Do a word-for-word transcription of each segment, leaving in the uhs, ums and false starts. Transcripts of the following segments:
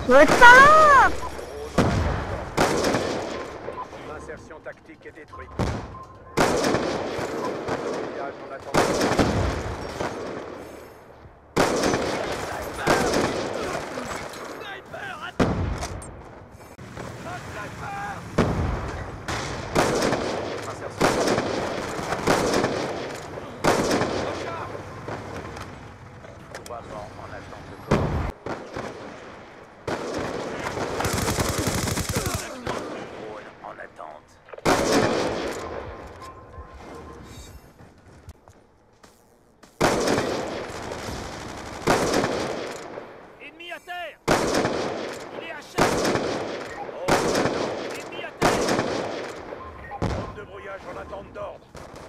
Votre salope! L'insertion tactique est détruite. Voyage en attendant. Ennemi à terre! Il est à chef! Oh, Ennemi à terre! zone de brouillage en attente d'ordre.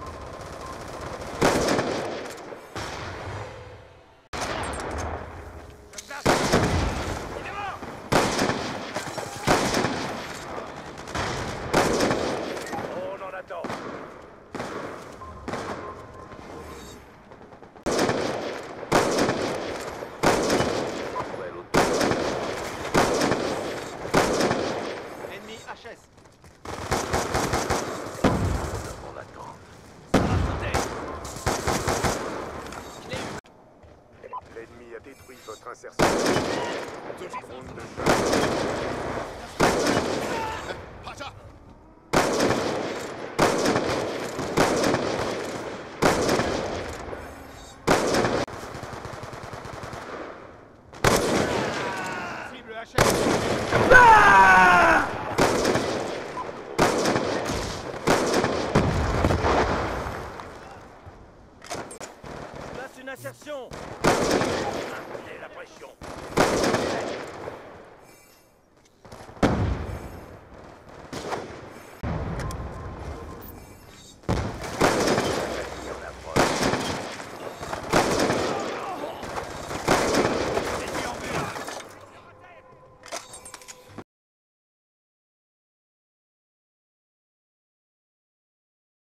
Je place! Il est mort! On en attend. Ennemi H S! On attend. L'ennemi a détruit votre insertion. Zone de Cible H S! Place une insertion! Maintenez la pression.